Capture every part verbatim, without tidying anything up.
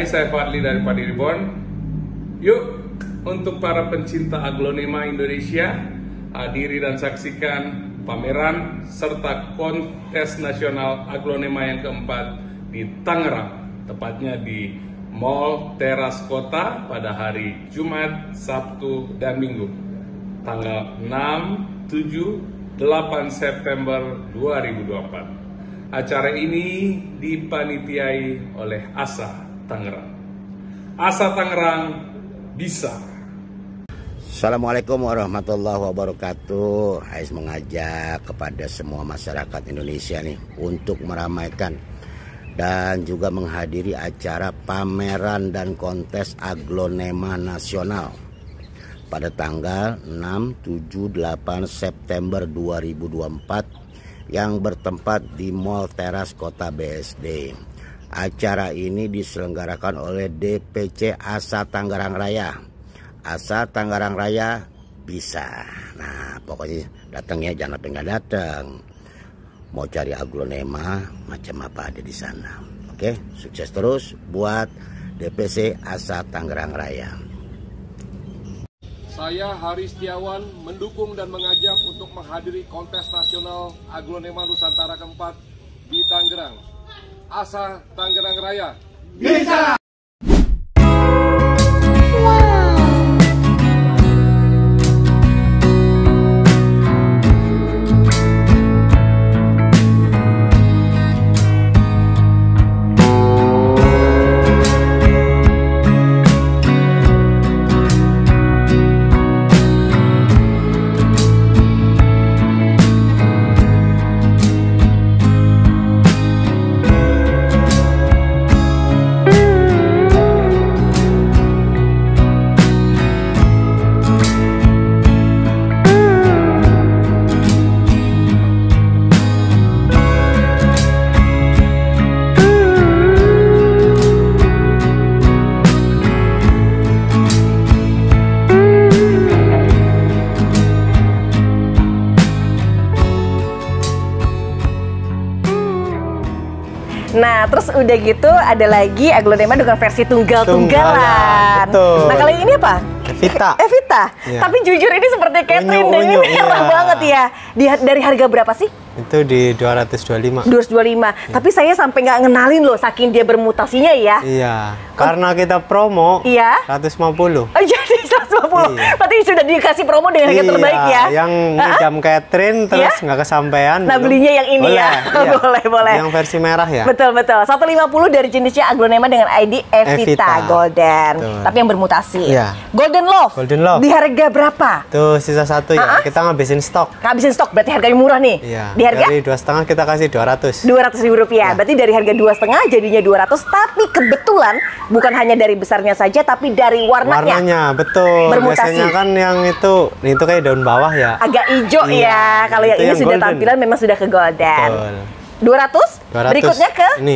Hai, saya Fadli dari Padi Reborn. Yuk, untuk para pencinta aglonema Indonesia, hadiri dan saksikan pameran serta kontes nasional aglonema yang keempat di Tangerang, tepatnya di Mall Teras Kota pada hari Jumat, Sabtu, dan Minggu, tanggal enam, tujuh, delapan September dua ribu dua puluh empat. Acara ini dipanitiai oleh ASA Tangerang. ASA Tangerang bisa. Assalamualaikum warahmatullahi wabarakatuh. Ais mengajak kepada semua masyarakat Indonesia nih untuk meramaikan dan juga menghadiri acara pameran dan kontes aglonema nasional pada tanggal enam, tujuh, delapan September dua ribu dua puluh empat yang bertempat di Mall Teras Kota B S D. Acara ini diselenggarakan oleh D P C ASA Tangerang Raya. ASA Tangerang Raya bisa. Nah, pokoknya datangnya jangan sampai nggak datang. Mau cari aglonema macam apa ada di sana. Oke, sukses terus buat D P C ASA Tangerang Raya. Saya Hari Setiawan mendukung dan mengajak untuk menghadiri kontes nasional aglonema Nusantara keempat di Tangerang. ASA Tangerang Raya bisa. Nah, terus udah gitu ada lagi aglonema dengan versi tunggal-tunggalan. Betul. Nah, kalau ini apa? Evita. Evita. Ya. Tapi jujur ini seperti Catherine Unyu, dan unyu, ini iya. murah banget ya. Di, dari harga berapa sih? Itu di dua ratus dua puluh lima. dua ratus dua puluh lima. Ya. Tapi saya sampai nggak ngenalin loh, saking dia bermutasinya ya. Iya. Karena kita promo. Iya. seratus lima puluh. Oh, jadi seratus lima puluh. Iya. Berarti sudah dikasih promo dengan harga iya, terbaik ya. Yang ngidam Catherine terus nggak Iya? kesampaian. Nah, belum. belinya yang ini boleh, ya. Iya. boleh, boleh. Yang versi merah ya. Betul, betul. seratus lima puluh dari jenisnya aglonema dengan I D Evita, Evita. Golden. Betul. Tapi yang bermutasi. Iya. Golden Love. Golden Love. Di harga berapa? Tuh sisa satu ya. Uh-huh. Kita ngabisin stok. Ngabisin stok, berarti harganya murah nih. Iya. Di harga? Dari dua setengah kita kasih dua ratus. dua ratus ribu rupiah. Ya. Berarti dari harga dua setengah jadinya dua ratus. Tapi kebetulan bukan hanya dari besarnya saja, tapi dari warnanya. Warnanya betul. Bermutasi. Biasanya kan yang itu, itu kayak daun bawah ya. Agak hijau Iya, ya. Kalau yang itu ini yang sudah golden. tampilan memang sudah ke golden. Betul. dua ratus. dua ratus. Berikutnya ke Ini.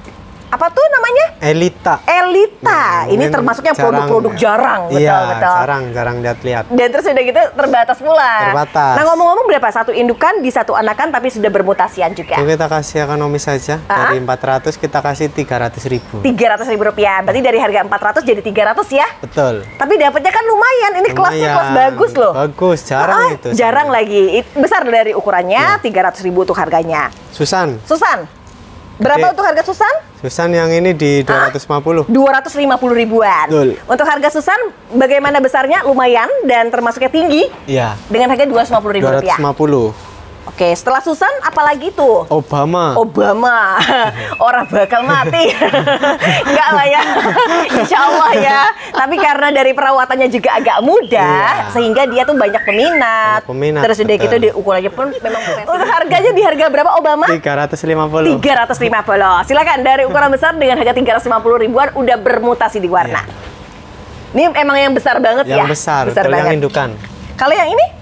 apa tuh namanya? Elita. Elita. Ya, ini mungkin termasuknya jarang produk-produk ya. jarang, betul, Iya, betul. jarang, jarang lihat-lihat. Dan terus udah gitu terbatas pula. Terbatas. Nah, ngomong-ngomong berapa? Satu indukan di satu anakan tapi sudah bermutasian juga. Itu kita kasih ekonomis saja. Ah? Dari empat ratus kita kasih tiga ratus ribu. tiga ratus ribu rupiah. Berarti dari harga empat ratus jadi tiga ratus ya? Betul. Tapi dapatnya kan lumayan. Ini kelasnya Lumayan. kelas bagus loh. Bagus, jarang Ah, itu. Jarang lagi. It- besar dari ukurannya, tiga ratus ribu untuk harganya. Susan. Susan, berapa Oke. untuk harga Susan? Susan yang ini di dua ratus lima puluh. dua ratus lima puluh ribuan. Betul. Untuk harga Susan, bagaimana besarnya? Lumayan dan termasuknya tinggi. Iya. Dengan harga dua ratus lima puluh ribu dua ratus rupiah. lima puluh. Oke, setelah Susan, apalagi tuh? Obama. Obama. Orang bakal mati. Enggak lah ya. Insya Allah ya. Tapi karena dari perawatannya juga agak mudah, Iya. sehingga dia tuh banyak peminat. Banyak peminat, Terus udah betul. gitu di ukurannya pun memang untuk harganya di harga berapa Obama? tiga ratus lima puluh. tiga ratus lima puluh. Silakan dari ukuran besar dengan harga tiga ratus lima puluh ribuan udah bermutasi di warna. Iya. Ini emang yang besar banget Yang ya. besar, besar betul, yang banget. indukan. Kalau yang ini?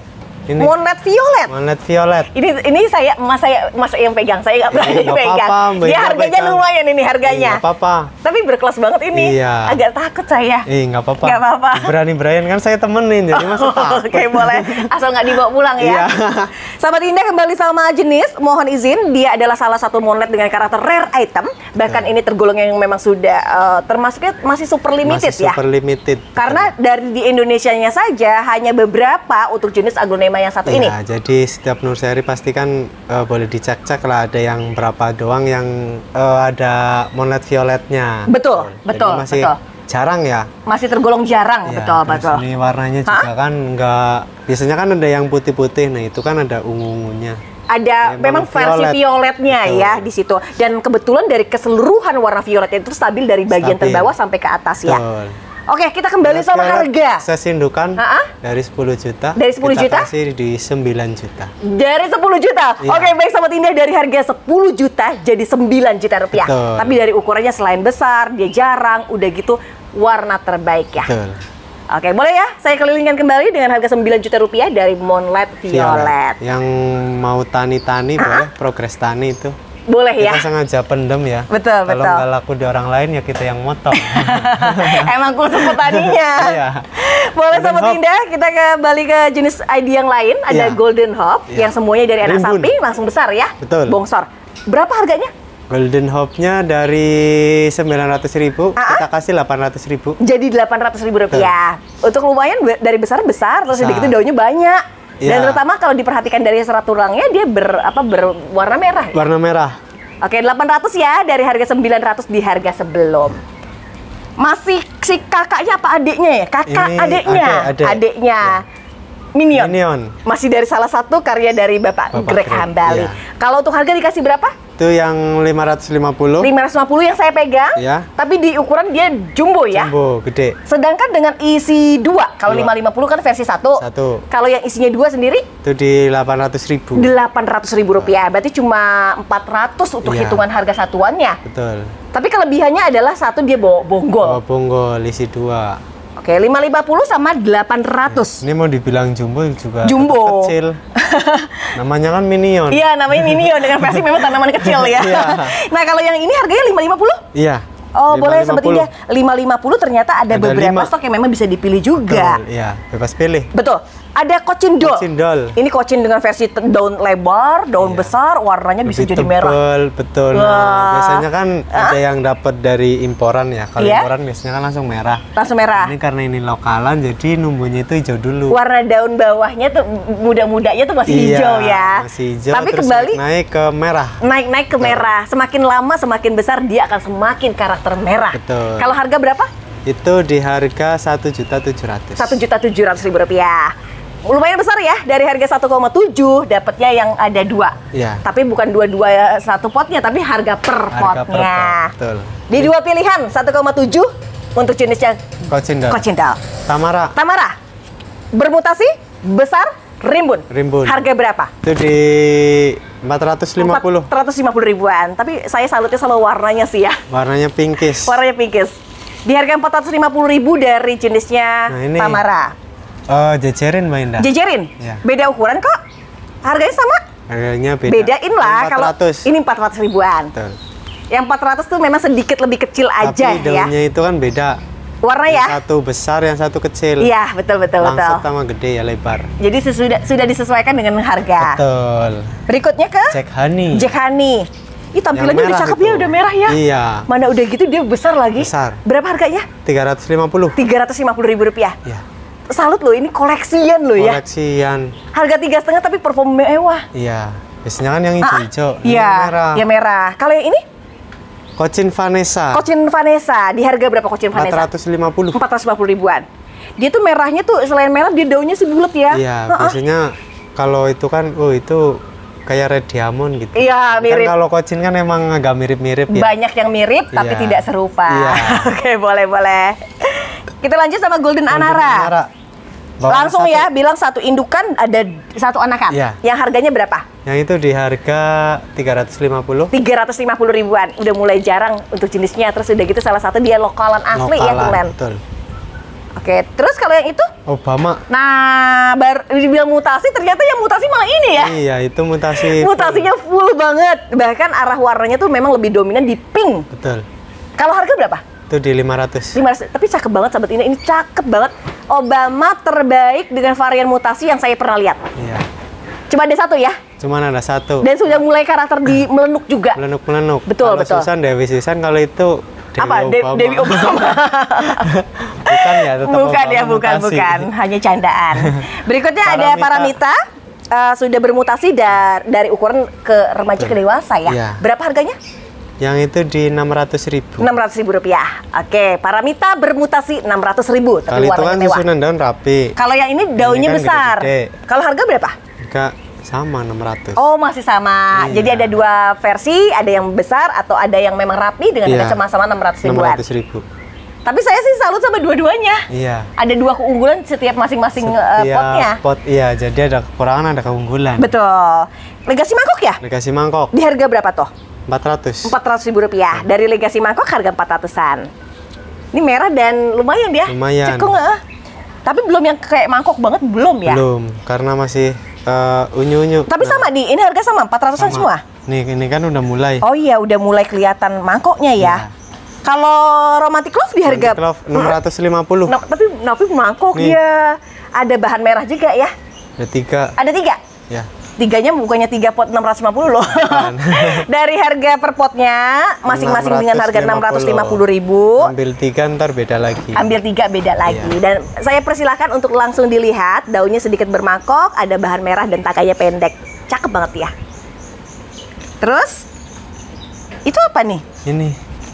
Ini Moonlight violet. Moonlight violet. Ini ini saya mas saya mas yang pegang, saya nggak berani nggak pegang. apa-apa, Mbak Ya Ida harganya pegang. lumayan ini harganya. Nggak apa-apa. Tapi berkelas banget ini. Iya. Agak takut saya. Eh, nggak apa-apa. Nggak apa-apa. Berani-beranian kan saya temenin, jadi masa takut. Oke, boleh. Asal nggak dibawa pulang ya. Iya. Sahabat Indah, kembali sama jenis. Mohon izin, dia adalah salah satu moonlight dengan karakter rare item. Bahkan ini tergolong yang memang sudah uh, termasuknya masih super limited Masih ya. super limited. Karena dari di Indonesianya saja hanya beberapa untuk jenis aglonema yang satu ini. Ya, jadi setiap nursery pasti kan eh, boleh dicek-cek lah, ada yang berapa doang yang eh, ada moonlight violetnya. Betul, Jadi betul, masih betul. jarang ya. Masih tergolong jarang, Ya, betul, terus betul. Ini warnanya juga kan nggak, biasanya kan ada yang putih-putih, nah itu kan ada ungu-ungunya. Ada memang Memang versi violet. violetnya Betul. ya di situ. Dan kebetulan dari keseluruhan warna violet itu stabil dari bagian Stabil. terbawah sampai ke atas ya. Betul. Oke, kita kembali Moonlight sama violet harga. Akses indukan Ha-ha. dari sepuluh juta. Dari sepuluh juta? Kita kasih di sembilan juta. Dari sepuluh juta. Iya. Oke, baik Sobat Indah, dari harga sepuluh juta jadi sembilan juta rupiah. Betul. Tapi dari ukurannya selain besar, dia jarang, udah gitu warna terbaik ya. Betul. Oke, boleh ya? Saya kelilingkan kembali dengan harga sembilan juta rupiah dari Moonlight Violet. Yang mau tani-tani boleh, progres tani itu. Boleh ya? Kita sengaja pendem ya. Betul, Kalau betul. nggak laku di orang lain ya kita yang motong. Emang khusus petaninya. Iya. Boleh Golden Sobat Hope. Indah, kita kembali ke jenis I D yang lain. Ada Iya. Golden Hope Iya. yang semuanya dari anak Rimbun. sapi langsung besar ya. Betul. Bongsor. Berapa harganya? Golden Hope-nya dari sembilan ratus ribu, Ah, kita kasih delapan ratus ribu. Jadi delapan ratus ribu rupiah. Untuk lumayan be- dari besar besar, terus Besar. udah gitu daunnya banyak. Dan Iya. terutama kalau diperhatikan dari serat tulangnya dia ber apa berwarna merah. Ya? Warna merah. Oke, delapan ratus ya dari harga sembilan ratus di harga sebelum. Masih si kakaknya apa adiknya ya? Kakak Ini adiknya. adek, adek. Adiknya. Minion. Minion. Masih dari salah satu karya dari Bapak, Bapak Greg Greg, Hambali. iya. Kalau untuk harga dikasih berapa? Itu yang lima ratus lima puluh. lima ratus lima puluh yang saya pegang. Iya. Tapi di ukuran dia jumbo ya. Jumbo, gede. Sedangkan dengan isi dua, kalau Dua. lima ratus lima puluh kan versi satu. Satu. Kalau yang isinya dua sendiri Itu di delapan ratus ribu. delapan ratus ribu rupiah. Berarti cuma empat ratus untuk Iya. hitungan harga satuannya. Betul. Tapi kelebihannya adalah satu dia bawa bonggol. Oh, bonggol isi dua. Oke, lima ratus lima puluh sama delapan ratus. Ini mau dibilang jumbo juga Jumbo. tetap kecil. Namanya kan Minion. Iya, namanya Minion dengan versi memang tanaman kecil ya. Iya. Nah, kalau yang ini harganya lima ratus lima puluh? Iya. Oh, boleh lima ratus lima Sobat puluh. Indah. lima ratus lima puluh ternyata ada, Ada beberapa lima. stok yang memang bisa dipilih juga. Betul, iya, bebas pilih. Betul. Ada kocindol. Kocindol. Ini kocin dengan versi te- daun lebar, daun Iya. besar, warnanya bisa Lebih jadi merah. tebal, betul. Wah. Nah, biasanya kan ada yang dapat dari imporan ya. Kalau Iya. imporan biasanya kan langsung merah. Langsung merah. Ini karena ini lokalan, jadi numbuhnya itu hijau dulu. Warna daun bawahnya tuh muda-mudanya tuh masih Iya, hijau ya. Masih hijau. Tapi terus kembali naik ke merah. naik-naik ke merah. Semakin lama semakin besar dia akan semakin karakter merah. Betul. Kalau harga berapa? Itu di harga satu juta tujuh ratus. satu juta tujuh ratus ribu rupiah. Lumayan besar ya, dari harga satu koma tujuh dapatnya yang ada dua. Iya. Tapi bukan dua-dua satu potnya, tapi harga per Harga per potnya. pot, betul. Di dua pilihan, satu koma tujuh untuk jenisnya Kocindol. kocindal. Tamara. Tamara, bermutasi, besar, rimbun. Rimbun. Harga berapa? Itu di empat ratus lima puluh. empat ratus lima puluh ribuan. Tapi saya salutnya sama warnanya sih ya. Warnanya pinkish. Warnanya pinkis. Di harga empat ratus lima puluh ribu dari jenisnya Nah, ini. Tamara. Oh, jejerin Mbak Indah. Jejerin, Iya. beda ukuran kok. Harganya sama. Harganya beda. Bedain lah kalau empat ratus. ini empat ratus ribuan. Betul. Yang empat ratus tuh memang sedikit lebih kecil aja Tapi ya. daunnya itu kan beda. Warna Yang ya? satu besar, yang satu kecil. Iya, betul betul betul. Langsat sama gede ya lebar. Jadi sesudah sudah disesuaikan dengan harga. Betul. Berikutnya ke Jack Honey. Jack Honey. Ih, tampilannya Yang udah merah cakep itu. ya, udah merah ya. Iya. Mana udah gitu dia besar lagi. Besar. Berapa harganya? tiga ratus lima puluh. tiga ratus lima puluh ribu rupiah. Iya. Salut loh, ini koleksian loh ya. Koleksian. Harga tiga setengah tapi perform mewah. Iya. Biasanya kan yang hijau-hijau. Ini Iya, yang merah. ya merah. Kalau yang ini? Kocin Vanessa. Kocin Vanessa. Di harga berapa Kocin empat Vanessa? ratus lima puluh. empat ratus lima puluh ribuan. Dia tuh merahnya tuh selain merah dia daunnya sih bulat ya. Iya, Heeh. biasanya kalau itu kan, oh itu kayak red diamond gitu. Iya, Kan mirip. kalau kocin kan emang agak mirip-mirip ya. Banyak yang mirip tapi Iya. tidak serupa. Iya. Oke, boleh boleh. Kita lanjut sama Golden, Golden Anara. Anara. Bawaan Langsung satu. ya, bilang satu indukan ada satu anakan. Iya. Yang harganya berapa? Yang itu di harga tiga ratus lima puluh. tiga ratus lima puluh ribuan. Udah mulai jarang untuk jenisnya. Terus udah gitu salah satu dia lokalan asli ya, Lokalan, teman. betul. Oke, Oke, terus kalau yang itu? Obama. Nah, baru dibilang mutasi, ternyata yang mutasi malah ini ya? Iya, itu mutasi. Mutasinya full banget. Bahkan arah warnanya tuh memang lebih dominan di pink. Betul. Kalau harga berapa? Itu di lima ratus. lima ratus. Tapi cakep banget sahabat ini. Ini cakep banget. Obama terbaik dengan varian mutasi yang saya pernah lihat. Iya. Cuma ada satu ya? Cuman ada satu. Dan sudah mulai karakter di melenuk juga. Melenuk-melenuk. Betul, kalau betul. Susan, Dewi Susan, kalau itu Dewi Apa? De Obama. Dewi Obama. Bukan ya, tetap Bukan ya, Obama bukan, mutasi. bukan. Hanya candaan. Berikutnya ada Paramita. Paramita. Uh, sudah bermutasi dar dari ukuran ke remaja ke dewasa ya. Iya. Berapa harganya? Yang itu di enam ratus ribu. enam ratus ribu rupiah. Oke, Paramita bermutasi enam ratus ribu. Tapi Kalau itu warnanya kan mewah. susunan daun rapi. Kalau yang ini daunnya kan besar. gede-gede. Kalau harga berapa? Enggak sama enam ratus. Oh, masih sama. Iya. Jadi ada dua versi, ada yang besar atau ada yang memang rapi dengan Iya. harga sama-sama enam ratus enam ribuan. ratus ribu. Tapi saya sih salut sama dua-duanya. Iya. Ada dua keunggulan setiap masing-masing uh, Setiap potnya. pot, iya. Jadi ada kekurangan, ada keunggulan. Betul. Legasi mangkok ya? Legasi mangkok Di harga berapa toh? empat ratus. empat ratus ribu rupiah. Dari Legasi mangkok harga empat ratusan. Ini merah dan lumayan dia. Lumayan. Cekung nggak? Tapi belum yang kayak mangkok banget, belum ya? Belum, karena masih uh, unyu-unyu. Tapi Nah, sama di, ini harga sama, empat ratusan semua? Nih, ini kan udah mulai. Oh iya, udah mulai kelihatan mangkoknya ya. Iya. Kalau Romantic Love di harga enam ratus lima puluh. Nah, tapi tapi mangkok Nih. dia ada bahan merah juga ya. Ada tiga. Ada tiga. Ya. Tiganya bukannya tiga pot enam ratus lima puluh loh. Dari harga per potnya masing-masing dengan harga enam ratus lima puluh ribu. Ambil tiga ntar beda lagi. Ambil tiga beda lagi. Iya. Dan saya persilahkan untuk langsung dilihat. Daunnya sedikit bermangkok, ada bahan merah dan taganya pendek. Cakep banget ya. Terus itu apa nih? Ini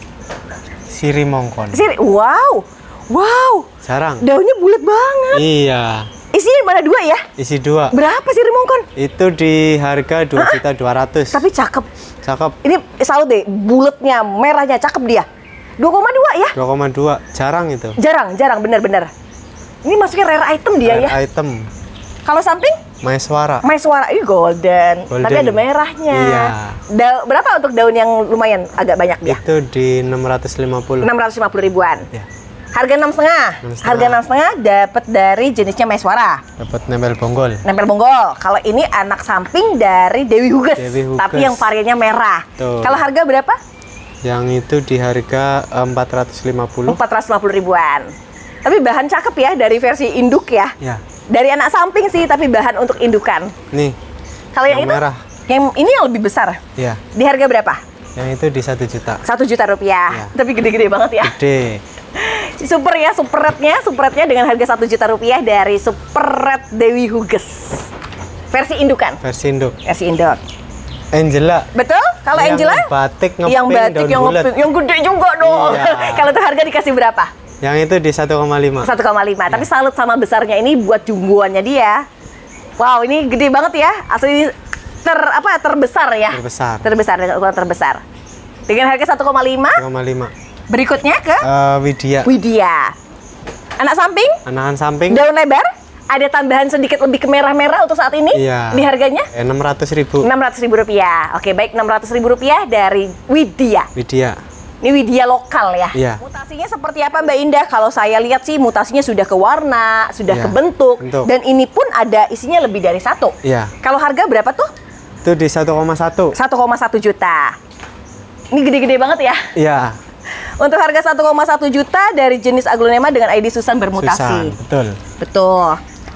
siri mongkon. Siri. Wow. Wow. Jarang. Daunnya bulat banget. Iya. Isinya mana dua ya? Isi dua. Berapa sih Rimongkon? Itu di harga dua juta dua ratus. Tapi cakep. Cakep. Ini salut deh, bulatnya, merahnya cakep dia. dua koma dua ya? dua koma dua. Jarang itu. Jarang, jarang, bener-bener. Ini masuknya rare item dia Rare ya. item. Kalau samping? Maeswara. Maeswara, ini golden. Golden. Tapi ada merahnya. Iya. Da- berapa untuk daun yang lumayan agak banyak dia? Itu di enam ratus lima puluh. enam ratus lima puluh ribuan. Ya. Harga enam setengah. enam setengah. Harga enam setengah dapat dari jenisnya Maeswara. Dapat nempel bonggol. Nempel bonggol. Kalau ini anak samping dari Dewi Huges, Dewi Huges. tapi yang variannya merah. Tuh. Kalau harga berapa? Yang itu di harga empat ratus lima puluh. empat ratus lima puluh ribuan. Tapi bahan cakep ya dari versi induk ya. Ya. Dari anak samping sih, tapi bahan untuk indukan. Nih. Kalau yang, Yang itu, merah. yang ini yang lebih besar. Ya. Di harga berapa? Yang itu di satu juta. Satu juta rupiah. Ya. Tapi gede-gede banget ya. Gede. Super ya, super red-nya, super red-nya dengan harga satu juta rupiah dari Super Red Dewi Huges. Versi indukan. Versi induk. Versi induk. Angela. Betul? Kalau Yang Angela? batik ngeping yang batik daun yang bulat. ngeping, yang gede juga dong. Iya. Kalau itu harga dikasih berapa? Yang itu di satu koma lima. satu koma lima. Iya. Tapi salut sama besarnya ini buat jumboannya dia. Wow, ini gede banget ya. Asli ter apa terbesar ya? Terbesar. Terbesar dengan ukuran terbesar. Dengan harga satu koma lima. satu koma lima. Berikutnya ke Eh, Widya. Widya. Anak samping, Anakan samping. daun lebar, ada tambahan sedikit lebih ke merah-merah untuk saat ini. Iya. Di harganya Eh, enam ratus ribu. enam ratus ribu rupiah. Oke, baik enam ratus ribu rupiah dari Widya. Widya. Ini Widya lokal ya. Iya. Mutasinya seperti apa Mbak Indah? Kalau saya lihat sih mutasinya sudah ke warna, sudah Iya, ke bentuk, bentuk. dan ini pun ada isinya lebih dari satu. Iya. Kalau harga berapa tuh? Itu di satu koma satu. satu koma satu juta. Ini gede-gede banget ya. Iya. Untuk harga satu koma satu juta dari jenis aglonema dengan I D Susan bermutasi. Susan. Betul. Betul.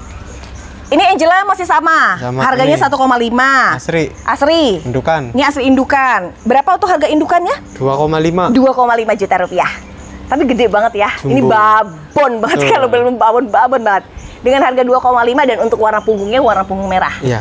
Ini Angela masih sama. Sama Harganya ini. satu koma lima. Asri. Asri. Indukan. Ini asli indukan. Berapa untuk harga indukannya? dua koma lima. dua koma lima juta rupiah. Tapi gede banget ya. Jumbo. Ini babon banget. Betul. Kalau belum babon-babon banget. Dengan harga dua koma lima dan untuk warna punggungnya warna punggung merah. Iya.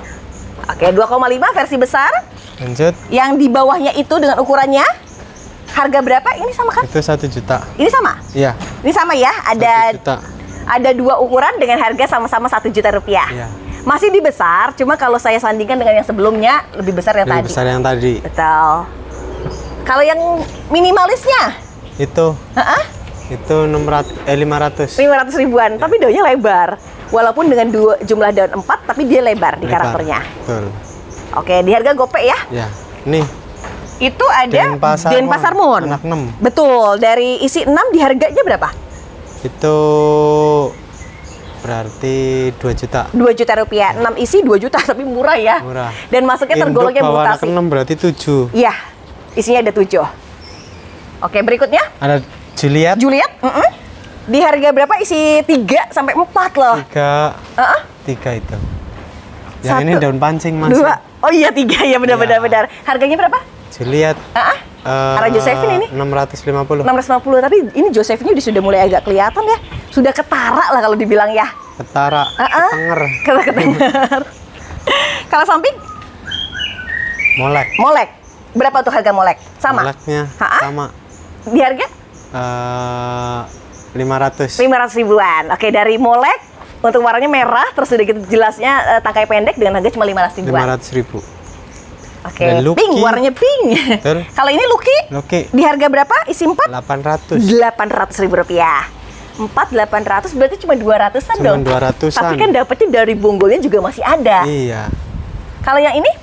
Oke, dua koma lima versi besar. Lanjut. Yang di bawahnya itu dengan ukurannya harga berapa? Ini sama kan? Itu satu juta. Ini sama? Iya. Ini sama ya? Ada Satu juta. ada dua ukuran dengan harga sama-sama satu juta rupiah. Iya. Masih di besar, cuma kalau saya sandingkan dengan yang sebelumnya lebih besar yang Lebih tadi. besar yang tadi. Betul. Kalau yang minimalisnya, Itu. Heeh, Itu enam ratus eh lima ratus. lima ratus ribuan, tapi daunnya lebar. Walaupun dengan dua jumlah daun empat, tapi dia lebar di Lebar. karakternya. Betul. Oke, di harga gopek ya. Ya. Nih. Itu ada Denpasar Denpasar Moon. Anak enam. Betul, dari isi enam di harganya berapa? Itu berarti dua juta. dua juta rupiah. enam isi dua juta, tapi murah ya. Murah. Dan masuknya Induk tergolongnya bawa anak mutasi. enam berarti tujuh. Iya, isinya ada tujuh. Oke, berikutnya Ada Juliet. Juliet. Mm-mm. Di harga berapa? Isi tiga sampai empat loh. Tiga. Uh-uh. Tiga itu. Yang Satu, ini daun pancing mas. Dua. Oh iya, tiga ya, benar-benar. Iya. benar. Harganya berapa? Juliet. Uh-uh. eh, Karena Josephine ini enam ratus lima puluh. enam ratus lima puluh, tapi ini Josephine udah sudah mulai agak kelihatan ya. Sudah ketara lah kalau dibilang ya. Ketara. Uh-uh. Ketenger. Kalau ketenger. Kalau samping Molek. molek. Berapa untuk harga molek? Sama. Moleknya Ha-ha. sama. Di harga eh lima ratus. lima ratus ribuan. Oke, dari molek untuk warnanya merah, terus udah gitu jelasnya eh, tangkai pendek dengan harga cuma lima ratus ribuan. lima ratus ribu. Oke, Dan Lucky. pink, warnanya pink. Betul. Kalau ini Lucky, Oke. di harga berapa? Isi empat? delapan ratus. delapan ratus ribu rupiah. empat delapan ratus berarti cuma dua ratusan Cuma dong. dua ratusan. Tapi kan dapetnya dari bonggolnya juga masih ada. Iya. Kalau yang ini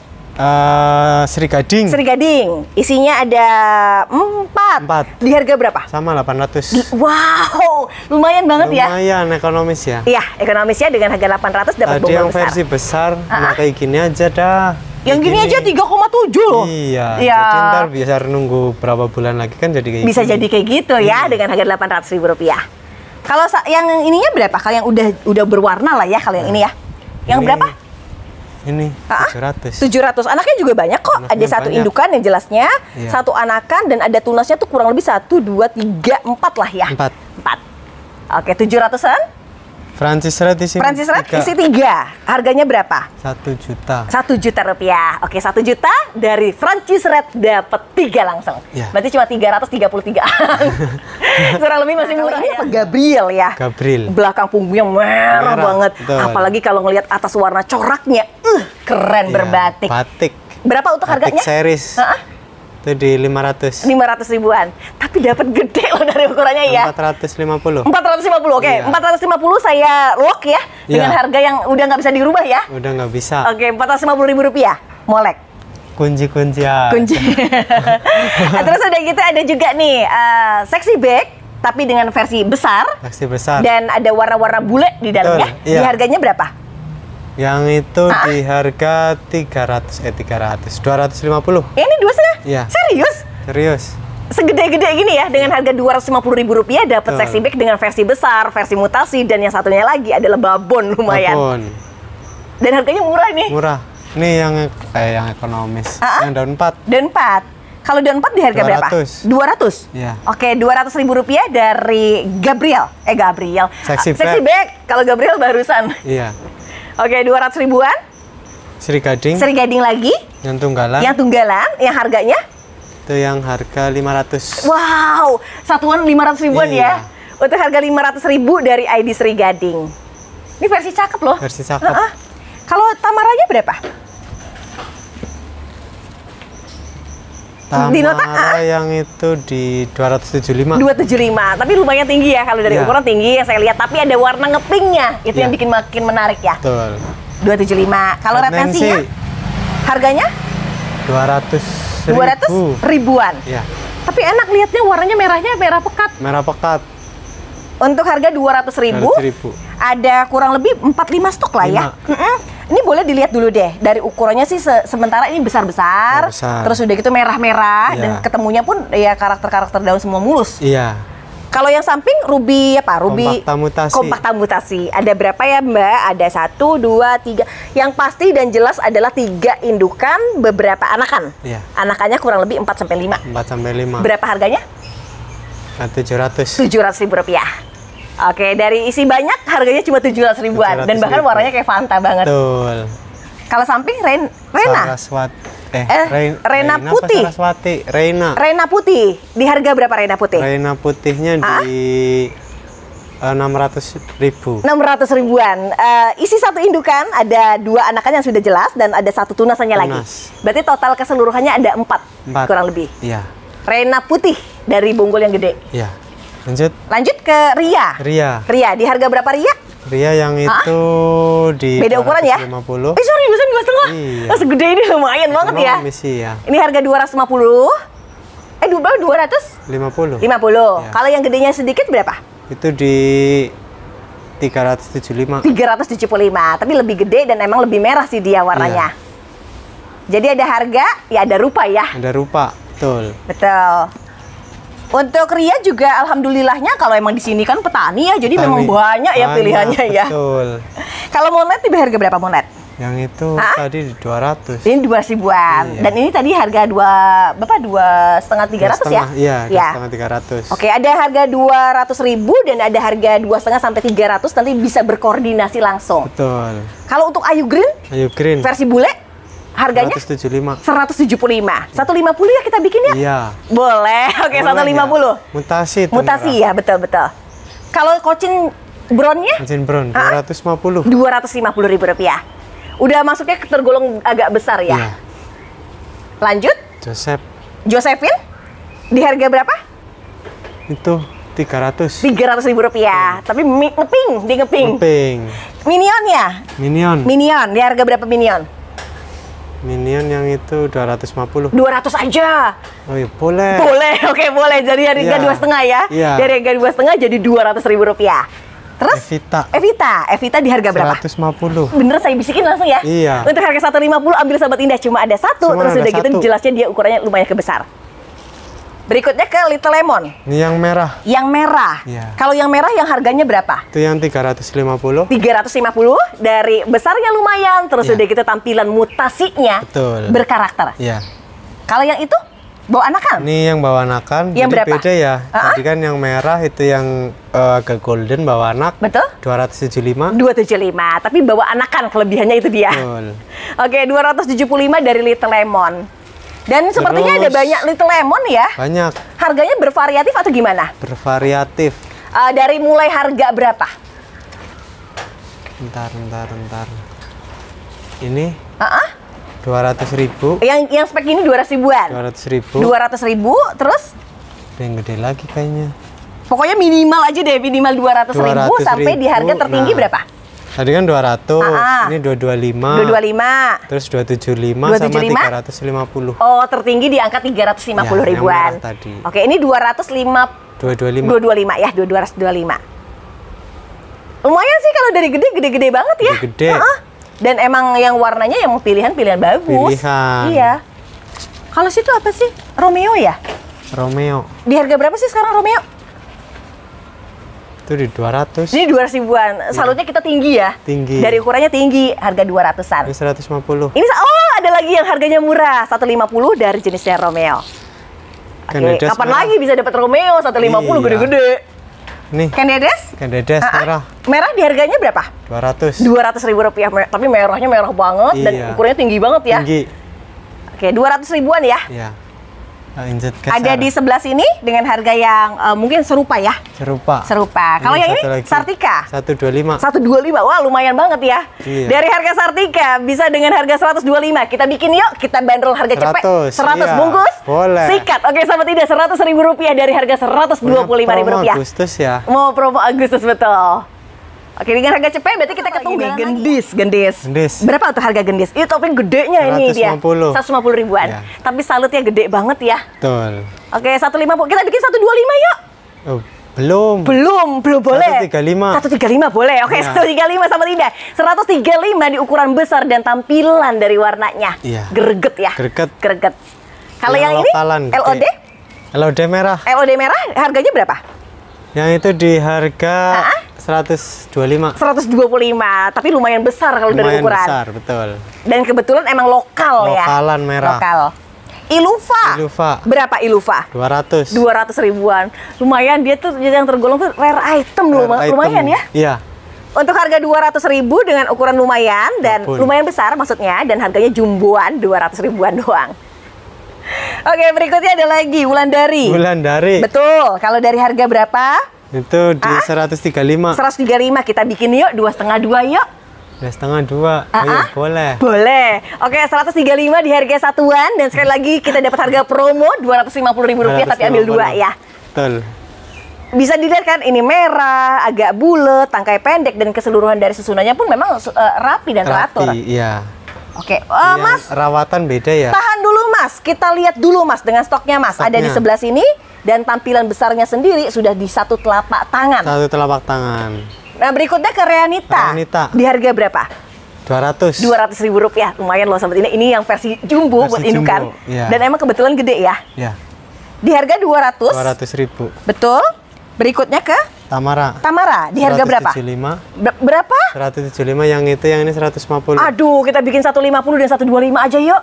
eh Sri Gading. Sri Gading, isinya ada empat. Empat. Di harga berapa? Sama delapan ratus. Wow, lumayan banget ya. Lumayan ekonomis ya. Iya, ekonomisnya dengan harga delapan ratus dapat Tadi bonggol yang besar. versi besar, Ah, nah kayak gini aja dah. Yang Kayak gini aja tiga koma tujuh loh. Iya, Iya. jadi ntar bisa nunggu berapa bulan lagi kan jadi kayak Bisa gini. jadi kayak gitu ya dengan harga delapan ratus ribu rupiah. Kalau sa- yang ininya berapa? Kalau yang udah udah berwarna lah ya, kalau yang ini ya. Yang Ini- berapa? Ini Ah, tujuh ratus. tujuh ratus. Anaknya juga banyak kok. Anaknya Ada satu banyak. indukan yang jelasnya, Iya. satu anakan, dan ada tunasnya tuh kurang lebih satu, dua, tiga, empat lah ya. Empat. Empat. Oke, tujuh ratusan. Francis Red di sini. Francis Red tiga. isi tiga. Harganya berapa? Satu juta. Satu juta rupiah. Oke, satu juta dari Francis Red dapat tiga langsung. Iya. Berarti cuma tiga ratus tiga puluh tiga. Kurang lebih masih murah ya. Gabriel ya. Gabriel. Belakang punggungnya merah, Merah, banget. betul. Apalagi kalau ngelihat atas warna coraknya, uh, keren Iya, berbatik. Batik. Berapa untuk Batik harganya? series. Hah? Itu di lima ratus. lima ratus ribuan. Tapi dapat gede loh dari ukurannya ya. empat ratus lima puluh. empat ratus lima puluh. Oke, Iya. empat ratus lima puluh saya lock ya. Dengan Iya. harga yang udah nggak bisa dirubah ya. Udah nggak bisa. Oke, empat ratus lima puluh ribu rupiah. Molek. Kunci-kunci ya. Kunci. Nah, terus udah gitu ada juga nih eh, sexy bag tapi dengan versi besar Taksi besar. dan ada warna-warna bule di dalamnya. Betul, iya. Di harganya berapa? Yang itu Ah. di harga tiga ratus eh tiga ratus dua ratus lima puluh. Ini dua setengah? Iya. Serius? Serius. Segede-gede gini ya dengan harga dua ratus lima puluh ribu rupiah dapat Betul. sexy bag dengan versi besar, versi mutasi, dan yang satunya lagi adalah babon lumayan. Babon. Dan harganya murah nih. Murah. Ini yang eh yang ekonomis. Ah, ah. Yang daun empat. Dan empat. Kalau dan empat di harga dua berapa? ratus. dua ratus. Iya. Oke, dua ratus ribu rupiah dari Gabriel. Eh Gabriel. Sexy Ah, sexy bag. bag. Kalau Gabriel barusan. Iya. Oke, dua ratus ribuan. Sri Gading. Seri Gading lagi. Yang tunggalan. Yang tunggalan, yang harganya. Itu yang harga lima ratus. Wow, satuan lima ratus ribuan Iya. ya. Untuk harga lima ratus ribu dari I D Sri Gading. Ini versi cakep loh. Versi cakep. Heeh. Kalau tamaranya berapa? Di nota, Tamara yang itu di dua ratus tujuh puluh lima. dua ratus tujuh puluh lima, tapi lumayan tinggi ya kalau dari Iya. ukuran tinggi yang saya lihat. Tapi ada warna ngepinknya, itu yang Iya. bikin makin menarik ya. Betul. dua ratus tujuh puluh lima. Kalau red Nancy, Nancy-nya harganya dua ratus dua ratus ribuan. Iya. Tapi enak lihatnya warnanya merahnya merah pekat. Merah pekat. Untuk harga dua ratus ribu, dua ratus ribu. ada kurang lebih empat lima stok lah ya. Lima. Mm-mm. Ini boleh dilihat dulu deh. Dari ukurannya sih se- sementara ini besar-besar, Besar. terus udah gitu merah-merah, Iya. dan ketemunya pun ya karakter-karakter daun semua mulus. Iya. Kalau yang samping ruby apa? Ruby Kompakta mutasi. Kompakta mutasi. Ada berapa ya Mbak? Ada satu, dua, tiga. Yang pasti dan jelas adalah tiga indukan, beberapa anakan. Iya. Anakannya kurang lebih empat sampai lima. empat sampai lima. Berapa harganya? tujuh ratus. tujuh ratus ribu rupiah. Oke, dari isi banyak harganya cuma tujuh ratus ribuan. Dan bahkan tujuh ratus ribu. warnanya kayak Fanta banget. Betul. Kalau samping Ren, Rena. Saraswati. Eh, Eh, Rein- Rena apa putih. Saraswati. Reina. Rena putih. Di harga berapa Rena putih? Reina putihnya Ah? di eh, enam ratus ribu. enam ratus ribuan. Eh, isi satu indukan, ada dua anakan yang sudah jelas dan ada satu tunasannya lagi. Tunas. Berarti total keseluruhannya ada empat, Empat. kurang lebih. Iya. Rena putih dari bonggol yang gede. Iya. Lanjut. Lanjut ke Ria. Ria. Ria, di harga berapa Ria? Ria yang itu di Beda ukuran ya? dua ratus lima puluh. Eh sorry, bisa dua setengah. Iya. Oh, segede ini lumayan banget ya. Ekonomis sih ya. Ini harga dua ratus lima puluh. Eh, dua dua ratus lima puluh. lima puluh. Iya. Kalau yang gedenya sedikit berapa? Itu di tiga ratus tujuh puluh lima. tiga ratus tujuh puluh lima, tapi lebih gede dan emang lebih merah sih dia warnanya. Iya. Jadi ada harga, ya ada rupa ya. Ada rupa, betul. Betul. Untuk Ria juga alhamdulillahnya kalau emang di sini kan petani ya, jadi Petani. memang banyak ya Banyak, pilihannya ya. Betul. Kalau monet di harga berapa monet? Yang itu Hah? tadi dua ratus. Ini dua ribuan. Iya. Dan ini tadi harga dua, berapa? Dua setengah tiga ratus ya? Iya, dua Ya. setengah tiga ratus. Oke, ada harga dua ratus ribu dan ada harga dua setengah sampai tiga ratus. Nanti bisa berkoordinasi langsung. Betul. Kalau untuk Ayu Green Ayu Green. versi bule, harganya seratus tujuh puluh lima. seratus tujuh puluh lima. seratus lima puluh ya kita bikin ya? Iya. Boleh. Oke, Boleh seratus lima puluh. ya. Mutasi itu. Mutasi ya, betul betul. Kalau Cochin Brownnya Mesin Brown Hah? dua ratus lima puluh. dua ratus lima puluh ribu rupiah. Udah masuknya tergolong agak besar ya. Iya. Lanjut, Joseph Josephine di harga berapa? itu tiga ratus. tiga ratus ribu rupiah. Tapi mi- ngeping, di ngeping. Pink. Minionnya, Minion. Minion di harga berapa Minion? Minion yang itu dua ratus lima puluh. dua ratus aja. Oh iya, boleh. Boleh, oke boleh. Jadi harga Iya. dua setengah ya. Iya. Dari harga dua setengah jadi dua ratus ribu rupiah. Terus Evita Evita, Evita di harga berapa? seratus lima puluh. Bener saya bisikin langsung ya. Iya. Untuk harga seratus lima puluh ambil Sobat Indah, cuma ada satu. Cuma terus ada udah gitu satu. jelasnya dia ukurannya lumayan kebesar. Berikutnya ke Little Lemon. Ini yang merah. Yang merah. Iya. Kalau yang merah yang harganya berapa? Itu yang tiga ratus lima puluh. tiga ratus lima puluh. Dari besarnya lumayan, terus Iya. udah gitu tampilan mutasinya Betul. berkarakter. Iya. Kalau yang itu bawa anakan. Ini yang bawa anakan. Yang jadi berapa? beda ya. Ah, Tadi kan yang merah itu yang eh, agak golden bawa anak. Betul? dua ratus tujuh puluh lima. dua ratus tujuh puluh lima, tapi bawa anakan kelebihannya itu dia. Betul. Oke, dua ratus tujuh puluh lima dari Little Lemon. Dan sepertinya ada Terus- banyak Little Lemon ya. Banyak. Harganya bervariatif atau gimana? Bervariatif. Eh, dari mulai harga berapa? Bentar, bentar, bentar. Ini Ah, ah. dua ratus ribu. Yang yang spek ini dua ratus ribuan. dua ratus ribu. dua ratus ribu, terus Ada yang gede lagi kayaknya. pokoknya minimal aja deh, minimal dua ratus ribu dua ratus sampai di harga ribu, tertinggi nah. berapa? Tadi kan dua ratus, Ah, ah. ini dua ratus dua puluh lima. dua ratus dua puluh lima. Terus dua ratus tujuh puluh lima dua ratus sama tujuh puluh lima? tiga ratus lima puluh. Oh, tertinggi di angka tiga ratus lima puluh Ya, yang ribuan. merah tadi. Oke, ini dua ratus lima dua ratus dua puluh lima. dua ratus dua puluh lima ya, dua ratus dua puluh lima. Lumayan sih kalau dari gede, gede-gede banget ya. Gede-gede. Ah, dan emang yang warnanya yang pilihan-pilihan bagus. Pilihan. Iya. Kalau situ apa sih? Romeo ya? Romeo Di harga berapa sih sekarang Romeo? itu di dua ratus. Ini dua ratus ribuan. Salutnya kita tinggi ya. Tinggi. Dari ukurannya tinggi, harga dua ratusan. Ini seratus lima puluh. Ini oh ada lagi yang harganya murah, seratus lima puluh dari jenisnya Romeo. Oke, Candidas kapan merah. lagi bisa dapat Romeo seratus lima puluh Iya. gede-gede? Nih, Candidas? Candidas Ah, ah. merah Merah di harganya berapa? dua ratus. dua ratus ribu rupiah, Me- tapi merahnya merah banget dan Iya. ukurannya tinggi banget ya. Tinggi. Oke, dua ratus ribuan ya. Ya. Injet Ada di sebelah sini dengan harga yang eh, mungkin serupa ya. serupa. Serupa. Kalau yang ini satu lagi. Sartika. seratus dua puluh lima. seratus dua puluh lima, wah lumayan banget ya. Iya. Dari harga Sartika bisa dengan harga seratus dua puluh lima. Kita bikin yuk, kita bandrol harga cepet. seratus, seratus iya. bungkus. Boleh. Sikat. Oke, sahabat tidak seratus ribu rupiah dari harga seratus dua puluh lima ribu Promo rupiah. Agustus ya. Mau promo Agustus betul. Oke, dengan harga cepet berarti kita ketemu nih. Gendis, gendis. Gendis. Berapa tuh harga gendis? Itu topeng gedenya ini dia. seratus lima puluh. seratus lima puluh ribuan. Iya. Tapi salutnya gede banget ya. Betul. Oke, seratus lima puluh. Kita bikin seratus dua puluh lima yuk. Oh, belum. Belum, belum boleh. seratus tiga puluh lima. seratus tiga puluh lima boleh. Oke, Iya. seratus tiga puluh lima sama tidak. seratus tiga puluh lima di ukuran besar dan tampilan dari warnanya. Iya. Greget ya. Greget. Greget. Kalau yang, Yang ini lokalan, L O D? gede. L O D merah. L O D merah harganya berapa? Yang itu di harga Ah? seratus dua puluh lima. seratus dua puluh lima, tapi lumayan besar kalau dari Lumayan ukuran. besar, betul. Dan kebetulan emang lokal ya. Lokalan merah. Lokal. Iluva. Iluva. Berapa Iluva? dua ratus. dua ratus ribuan. Lumayan dia tuh yang tergolong tuh rare item loh, Rare item. lumayan ya. Iya. Untuk harga dua ratus ribu dengan ukuran lumayan dan Ampun. lumayan besar maksudnya dan harganya jumboan dua ratus ribuan doang. Oke, berikutnya ada lagi Wulandari. Wulandari. Betul. Kalau dari harga berapa? Itu di Ah? seratus tiga puluh lima. seratus tiga puluh lima kita bikin yuk, dua setengah dua yuk. Dua setengah dua. Ah, Oh, iya, ah. boleh. Boleh. Oke, seratus tiga puluh lima di harga satuan dan sekali lagi kita dapat harga promo dua ratus lima puluh ribu rupiah tapi ambil dua ya. Betul. Bisa dilihat kan ini merah, agak bulat, tangkai pendek dan keseluruhan dari susunannya pun memang uh, rapi dan teratur. Rapi, iya. Oke, uh, Yang Mas. rawatan beda ya. Tahan dulu Mas, kita lihat dulu Mas dengan stoknya Mas. Stoknya. Ada di sebelah sini dan tampilan besarnya sendiri sudah di satu telapak tangan. Satu telapak tangan. Nah berikutnya ke Reanita. Reanita. Di harga berapa? dua ratus. dua ratus ribu rupiah. Lumayan loh sahabat. Ini ini yang versi jumbo Versi buat indukan. jumbo, iya. Dan emang kebetulan gede ya. Ya. Di harga dua ratus. dua ratus ribu. Betul. Berikutnya ke Tamara. Tamara. Di harga berapa? seratus tujuh puluh lima. Ber- berapa? seratus tujuh puluh lima yang itu, yang ini seratus lima puluh. Aduh, kita bikin seratus lima puluh dan seratus dua puluh lima aja yuk.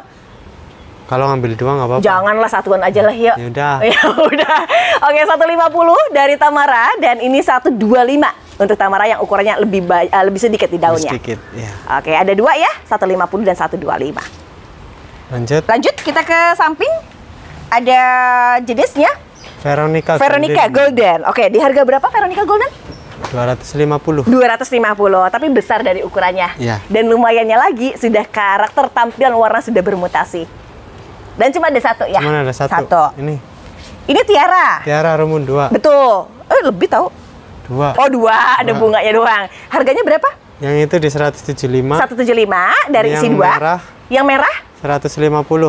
Kalau ngambil dua nggak apa-apa. Janganlah satuan aja lah yuk. Ya udah. Ya udah. Oke, seratus lima puluh dari Tamara dan ini seratus dua puluh lima untuk Tamara yang ukurannya lebih ba- uh, lebih sedikit di daunnya. Sedikit, ya. Oke, ada dua ya, seratus lima puluh dan seratus dua puluh lima. Lanjut. Lanjut kita ke samping. Ada jenisnya Veronica. Veronica Golden. Oke, di harga berapa Veronica Golden? dua ratus lima puluh. dua ratus lima puluh, tapi besar dari ukurannya. Iya. Dan lumayannya lagi sudah karakter tampilan warna sudah bermutasi. Dan cuma ada satu ya? Cuman ada satu. Satu. Ini. Ini Tiara. Tiara Rumun dua. Betul. Eh, lebih tahu. Dua. Oh, dua. Ada Dua. bunganya doang. Harganya berapa? Yang itu di seratus tujuh puluh lima. seratus tujuh puluh lima dari Yang isi dua. merah. Yang merah? seratus lima puluh.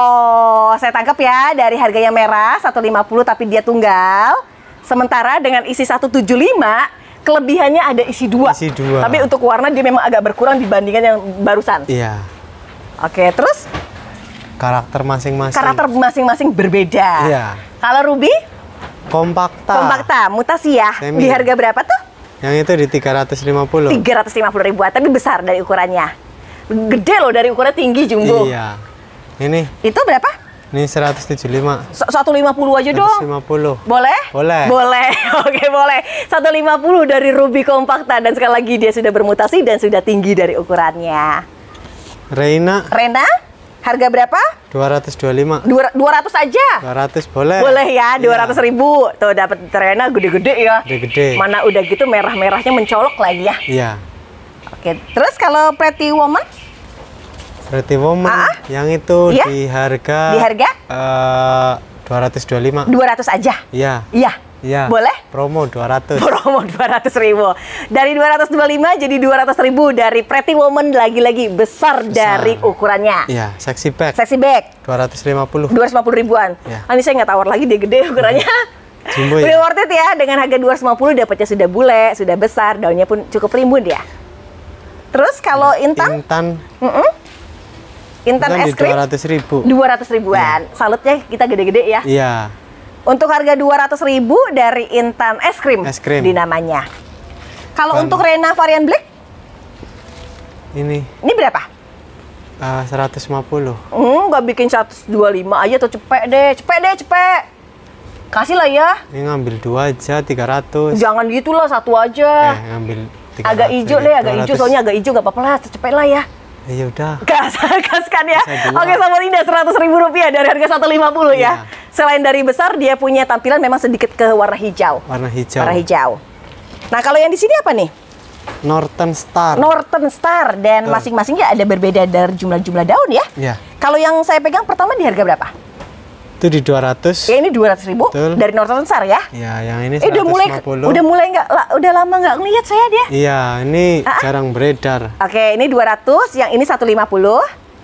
Oh, saya tangkap ya dari harga yang merah seratus lima puluh tapi dia tunggal. Sementara dengan isi seratus tujuh puluh lima kelebihannya ada isi dua. Isi dua. Tapi untuk warna dia memang agak berkurang dibandingkan yang barusan. Iya. Oke, terus Karakter masing-masing. karakter masing-masing berbeda. Iya. Kalau Ruby, Kompakta. kompakta, mutasi ya. Semi. Di harga berapa tuh? Yang itu di tiga ratus lima puluh. tiga ratus lima puluh ribuan, tapi besar dari ukurannya. Gede loh dari ukuran tinggi jumbo. Iya. Ini, Itu berapa? ini seratus tujuh puluh lima. seratus lima puluh aja seratus dong. lima puluh. Boleh? Boleh. Boleh. Oke, boleh. seratus lima puluh dari Ruby Kompakta dan sekali lagi dia sudah bermutasi dan sudah tinggi dari ukurannya. Reina Rena, harga berapa? dua ratus dua puluh lima. Dua- dua ratus aja. dua ratus boleh. Boleh ya, dua ratus Iya. ribu. Tuh dapat Rena gede-gede ya. Gede-gede. Mana udah gitu merah-merahnya mencolok lagi ya. Iya. Oke, terus kalau Pretty Woman Pretty Woman Ah, ah. yang itu Iya. di harga Di harga? eh, dua ratus dua puluh lima. dua ratus aja. Iya. Iya. Iya. Boleh? Promo dua ratus. Promo dua ratus ribu. Dari dua ratus dua puluh lima jadi dua ratus ribu dari Pretty Woman lagi-lagi besar, dari ukurannya. Iya, sexy bag Sexy bag dua ratus lima puluh. dua ratus lima puluh ribuan. Iya. Ah, ini saya nggak tawar lagi, dia gede ukurannya. Jumbo Udah ya. worth it ya, dengan harga dua ratus lima puluh dapatnya sudah bule, sudah besar, daunnya pun cukup rimbun ya. Terus kalau Intan, Intan Mm-mm. Intan Intan es di krim dua ratus ribu. dua ratus ribuan. Salutnya kita gede-gede ya. Iya. Untuk harga dua ratus ribu dari Intan es krim, Es krim. di namanya. Kalau Dan- untuk Rena varian black, Ini ini berapa? eh, seratus lima puluh. Hmm, nggak bikin seratus dua puluh lima aja tuh, cepet deh, cepet deh, cepet. Kasih lah ya. Ini ngambil dua aja tiga ratus. Jangan gitulah, satu aja. Eh, ngambil tiga ratus. agak hijau deh, agak dua hijau, ratus. soalnya agak hijau nggak apa-apa lah, cepet lah ya. Ya udah. Gas, gaskan ya. Bisa dua. Oke, sahabat Indah, seratus ribu rupiah dari harga seratus lima puluh ya. Iya. Selain dari besar, dia punya tampilan memang sedikit ke warna hijau. Warna hijau. Warna hijau. Nah, kalau yang di sini apa nih? Northern Star. Northern Star, dan Betul. masing-masingnya ada berbeda dari jumlah-jumlah daun ya. Ya. Kalau yang saya pegang pertama di harga berapa? Itu di dua ratus. Ya ini dua ratus ribu Betul. dari Northern Star ya. Ya, yang ini Eh, udah seratus mulai lima puluh. udah mulai nggak la- udah lama nggak ngelihat saya dia. Iya, ini Ah, ah. jarang beredar. Oke, ini dua ratus, yang ini seratus lima puluh.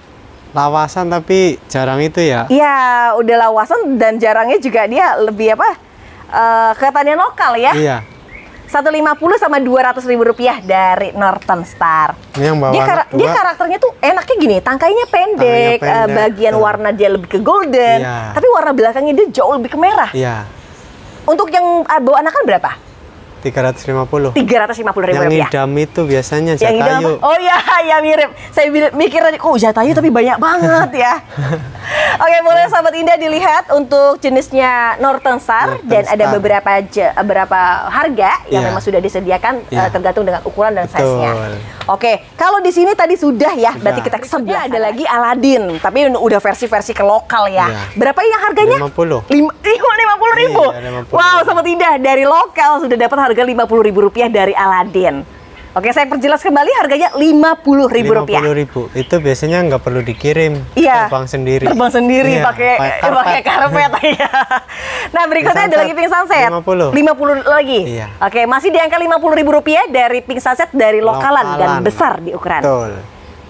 Lawasan tapi jarang itu ya. Iya, udah lawasan dan jarangnya juga dia lebih apa? Eh, kelihatannya lokal ya. Iya. seratus lima puluh sama dua ratus ribu rupiah dari Northern Star. Ini yang bawah Dia, kara- dua. dia karakternya tuh enaknya gini, tangkainya pendek, Tangkainya eh, pendek, bagian betul. warna dia lebih ke golden, Iya. tapi warna belakangnya dia jauh lebih ke merah. Iya, Untuk yang eh, bawa anakan berapa? tiga ratus lima puluh. tiga ratus lima puluh ribu Yang rupiah. idam itu biasanya Yang hidam Jatayu. apa? Oh iya, ya mirip. Saya bi- mikir tadi, kok Jatayu tapi banyak banget ya. Oke, boleh sahabat Indah dilihat untuk jenisnya Northern Star, Northern dan ada Star. beberapa je- beberapa harga yang Iya. memang sudah disediakan Iya. eh, tergantung dengan ukuran dan Betul. size-nya. Oke, kalau di sini tadi sudah ya, Sudah. berarti kita ke sebelah ada lagi Aladdin, tapi udah versi-versi ke lokal ya. Iya. Berapa yang harganya? lima puluh. Lima, lima puluh ribu. Iya, lima puluh. Wow, sahabat Indah, dari lokal sudah dapat harga lima puluh ribu rupiah dari Aladdin. Oke, saya perjelas kembali, harganya lima puluh ribu rupiah. lima puluh ribu. Itu biasanya nggak perlu dikirim. Iya. Terbang sendiri. Terbang sendiri Iya, pakai pakai pakai karpet. Iya. Nah, berikutnya Pink ada lagi sunset, pink sunset. lima puluh. lima puluh lagi. Iya. Oke, masih di angka lima puluh ribu rupiah dari pink sunset dari lokalan, dan Lokalan. besar di ukuran. Betul.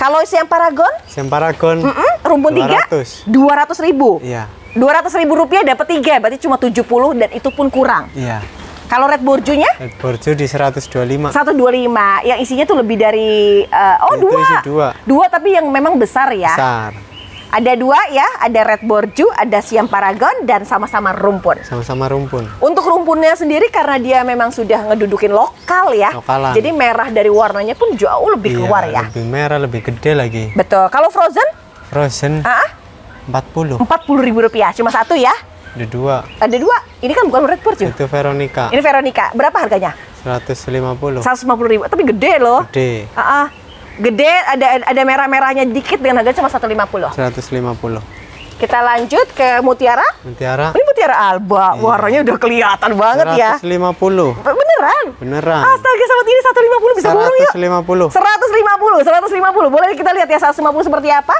Kalau Siam Paragon? Siam Paragon Mm -mm, rumpun tiga dua ratus ribu. Iya. dua ratus ribu rupiah dapat tiga, berarti cuma tujuh puluh dan itu pun kurang. Iya. Kalau Red Borju-nya? Red Borju di seratus dua puluh lima. seratus dua puluh lima. Yang isinya tuh lebih dari uh, oh Itu dua. isi dua. Dua tapi yang memang besar ya. Besar. Ada dua ya, ada Red Borju, ada Siam Paragon dan sama-sama rumpun. Sama-sama rumpun. Untuk rumpunnya sendiri karena dia memang sudah ngedudukin lokal ya. Lokalan. Jadi merah dari warnanya pun jauh lebih Iya, keluar ya. Lebih merah, lebih gede lagi. Betul. Kalau frozen? Frozen Ah, empat puluh. empat puluh ribu rupiah, cuma satu ya. Ada dua. Ada dua. Ini kan bukan Red Borju. Itu Veronica. Ini Veronica. Berapa harganya? seratus lima puluh. seratus lima puluh ribu. Tapi gede loh. Gede. Ah, ah. Gede, ada ada merah-merahnya dikit dengan harga cuma seratus lima puluh. seratus lima puluh. Kita lanjut ke Mutiara. Mutiara Ini Mutiara Alba. Iya. Warnanya udah kelihatan banget ya. seratus lima puluh. Beneran? Beneran. Astaga, sahabat ini seratus lima puluh bisa borong yuk. seratus lima puluh. seratus lima puluh, seratus lima puluh. Boleh kita lihat ya seratus lima puluh seperti apa?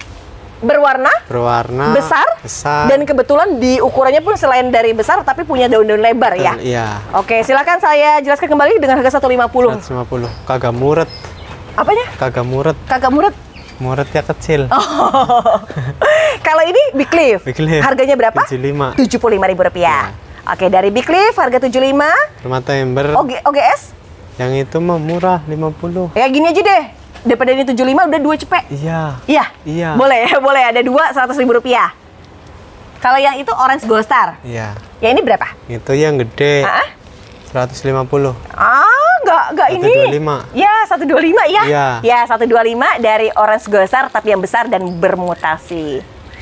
Berwarna, Berwarna besar, besar. dan kebetulan di ukurannya pun selain dari besar tapi punya daun-daun lebar ya. Iya. Oke, silakan saya jelaskan kembali dengan harga seratus lima puluh. seratus lima puluh. Kagak muret. Apanya? Kagak muret. Kagak muret. Muretnya kecil. Oh. Kalau ini Big Leaf. Big Leaf. Harganya berapa? tujuh puluh lima. tujuh puluh lima ribu rupiah. Oke, dari Big Leaf harga tujuh puluh lima. Permata Ember. O G S? Yang itu mah murah lima puluh. Ya gini aja deh. Daripada ini tujuh puluh lima udah dua cepet. Iya. Iya. Iya. Boleh, boleh ada dua seratus ribu rupiah. Kalau yang itu Orange Gold Star. Iya. Ya ini berapa? Itu yang gede. Ah? seratus lima puluh. Ah, enggak enggak ini. seratus dua puluh lima. Ya, seratus dua puluh lima ya. Iya. Ya, seratus dua puluh lima dari Orange Gold Star tapi yang besar dan bermutasi.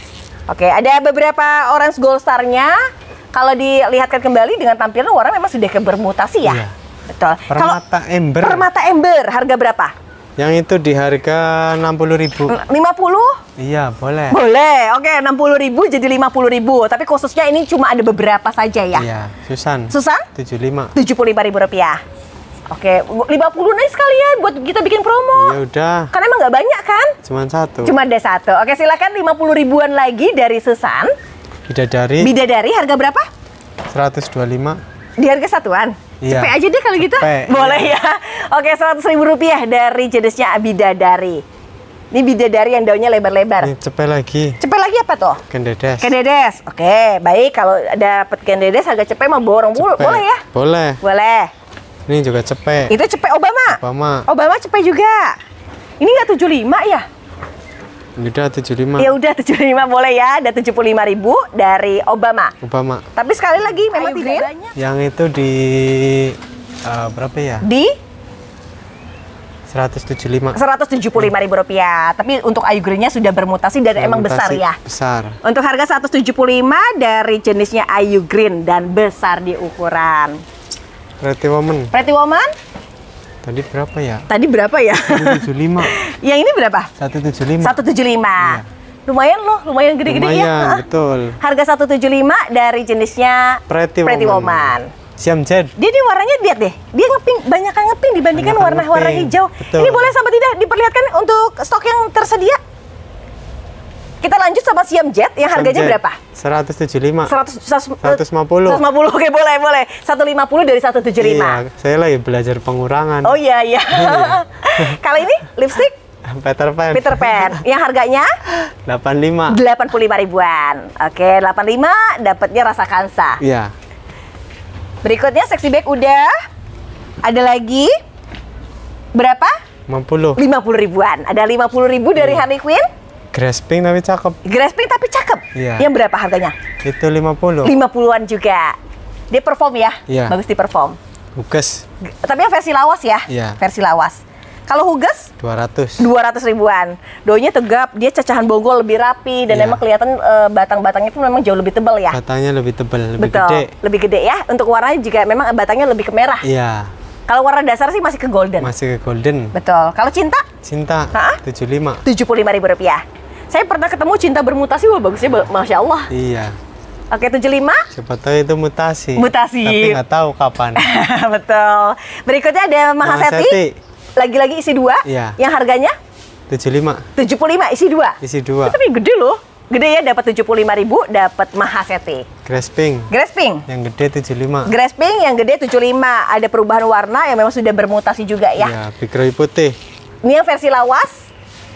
Oke, ada beberapa Orange Gold Star-nya. Kalau dilihatkan kembali dengan tampilan warna memang sudah ke bermutasi ya. Iya. Betul. Permata Ember. Permata Ember harga berapa? Yang itu di harga enam puluh ribu. lima puluh? Iya, boleh. Boleh. Oke, enam puluh ribu jadi lima puluh ribu. Tapi khususnya ini cuma ada beberapa saja ya. Iya, Susan. Susan? tujuh puluh lima. tujuh puluh lima ribu rupiah. Oke, lima puluh nih sekalian buat kita bikin promo. Ya udah. Kan emang nggak banyak kan? Cuman satu. Cuma ada satu. Oke, silakan lima puluh ribuan lagi dari Susan. Bidadari Bidadari harga berapa? seratus dua puluh lima. Di harga satuan. Iya. Cepet aja deh kalau gitu. Cepet, Boleh iya. ya. Oke, seratus ribu rupiah dari jenisnya Bidadari. Ini Bidadari yang daunnya lebar-lebar. Ini cepet lagi. Cepet lagi apa tuh? Kendedes. Kendedes. Oke, baik. Kalau dapat kendedes harga cepet mah borong. Cepet. Boleh ya? Boleh. Boleh. Ini juga cepet. Itu cepet Obama. Obama. Obama cepet juga. Ini nggak tujuh puluh lima ya? Udah tujuh puluh lima. Ya udah tujuh puluh lima boleh ya. Ada tujuh puluh lima ribu dari Obama. Obama. Tapi sekali lagi memang tidak banyak. Yang itu di uh, berapa ya? Di seratus tujuh puluh lima. seratus tujuh puluh lima ribu rupiah. Tapi untuk Ayu Green-nya sudah bermutasi dan emang besar Mutasi ya. Besar. Untuk harga seratus tujuh puluh lima dari jenisnya Ayu Green dan besar di ukuran. Pretty Woman. Pretty Woman? Tadi berapa ya? Tadi berapa ya? seratus tujuh puluh lima. Yang ini berapa? seratus tujuh puluh lima. seratus tujuh puluh lima. Iya. Lumayan loh, lumayan gede-gede ya. Lumayan, Hah? betul. Harga seratus tujuh puluh lima dari jenisnya Pretty, Pretty Woman. Woman. Siam Jet. Dia di warnanya lihat deh, dia ngeping banyak kan ngeping dibandingkan Banyakan warna-warna ngeping, hijau. betul. Ini boleh sampai tidak diperlihatkan untuk stok yang tersedia? Kita lanjut sama Siam Jet yang Siam harganya Jet. berapa? seratus tujuh puluh lima. seratus, seratus, seratus lima puluh. seratus lima puluh, oke boleh, boleh. seratus lima puluh dari seratus tujuh puluh lima. Iya, saya lagi belajar pengurangan. Oh iya, iya. Kalau ini lipstick Peter Pan. Peter Pan yang harganya delapan puluh lima. delapan puluh lima ribuan. Oke, delapan puluh lima dapatnya rasa kansa. Iya. Berikutnya sexy bag udah. Ada lagi berapa? lima puluh. lima puluh ribuan. Ada lima puluh ribu dari Iya. Harley Quinn. Grass pink tapi cakep. Grasping tapi cakep. Iya. Yang berapa harganya? Itu lima puluh. lima puluhan juga. Dia perform ya? Iya. Bagus di perform. Huges G- Tapi yang versi lawas ya? Iya. Versi lawas. Kalau Huges dua ratus. dua ratus ribuan. Daunnya tegap, dia cacahan bonggol lebih rapi dan Iya. emang kelihatan eh, batang-batangnya pun memang jauh lebih tebal ya. Batangnya lebih tebal, lebih Betul. gede. Lebih gede ya. Untuk warnanya juga memang batangnya lebih ke merah. Iya. Kalau warna dasar sih masih ke golden. Masih ke golden. Betul. Kalau cinta Cinta Hah? tujuh puluh lima. tujuh puluh lima ribu rupiah. Saya pernah ketemu cinta bermutasi, wah bagusnya, ba- masya Allah. Iya. Oke, tujuh puluh lima. Siapa tahu itu mutasi. Mutasi. Tapi nggak tahu kapan. Betul. Berikutnya ada Mahaseti. Mahaseti. Lagi-lagi isi dua. Iya. Yang harganya tujuh puluh lima. tujuh puluh lima isi dua. Isi dua. Tapi gede loh. Gede ya, dapat tujuh puluh lima ribu, dapat Mahaseti. Grass pink. Grasping. Yang gede tujuh puluh lima. Grasping yang gede tujuh puluh lima. Ada perubahan warna yang memang sudah bermutasi juga ya. Iya, bikroy putih. Ini yang versi lawas.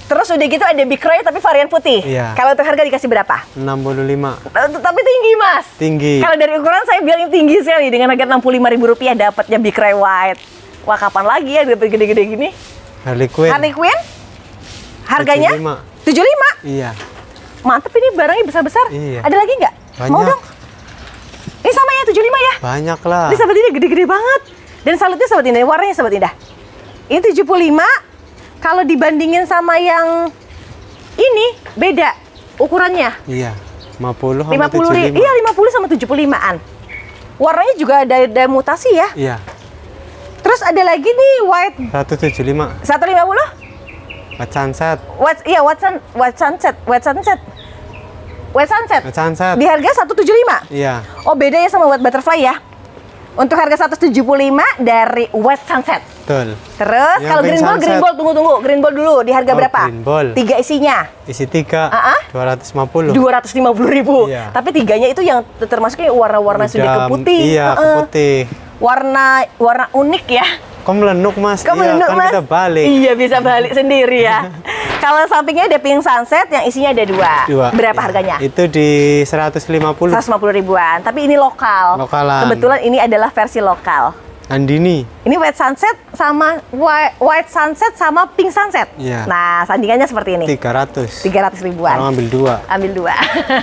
Terus udah gitu ada Big Roy tapi varian putih. Iya. Kalau untuk harga dikasih berapa? enam puluh lima. Tapi tinggi, Mas. Tinggi. Kalau dari ukuran saya bilang ini tinggi sekali. Dengan harga enam puluh lima ribu rupiah dapatnya Big Roy White. Wah, kapan lagi ya dapat gede-gede gini? Harley Quinn. Harley Quinn? Harganya? tujuh puluh lima. tujuh puluh lima? Iya. Mantep, ini barangnya besar-besar. Iya. Ada lagi nggak? Banyak. Mau dong? Ini sama ya, tujuh puluh lima ya? Banyak lah. Ini sahabat ini gede-gede banget. Dan salutnya sahabat indah, warnanya sahabat indah. Ini tujuh puluh lima. Kalau dibandingin sama yang ini beda ukurannya. Iya. lima puluh sama lima puluh tujuh puluh lima. Iya, lima puluh sama tujuh puluh limaan. Warnanya juga ada, ada mutasi ya. Iya. Terus ada lagi nih white seratus tujuh puluh lima. seratus lima puluh. White sunset. White iya white sun, white sunset, white sunset. White sunset. White sunset. Di harga seratus tujuh puluh lima. Iya. Oh, beda ya sama white butterfly ya. Untuk harga seratus tujuh puluh lima dari white sunset. Betul. Terus Yang kalau pink green ball, sunset. green ball tunggu tunggu, green ball dulu di harga Oh, berapa? green ball. Tiga isinya. Isi tiga. Ah-ah. dua ratus lima puluh. dua ratus lima puluh ribu. Iya. Tapi tiganya itu yang termasuknya warna-warna sudah ke Udah, putih. Iya, ke Heeh. putih. Warna warna unik ya. Kok melenuk, Mas? Kamu Iya, menunduk, kan Mas? kita balik. Iya, bisa balik sendiri ya. Kalau sampingnya ada pink sunset yang isinya ada dua. Dua. Berapa Iya. harganya? Itu di seratus lima puluh. seratus lima puluh ribuan. Tapi ini lokal. Lokalan. Kebetulan ini adalah versi lokal. Andini. Ini white sunset sama white, white sunset sama pink sunset. Iya. Nah, sandingannya seperti ini. tiga ratus. tiga ratus ribuan. Orang ambil dua. Ambil dua.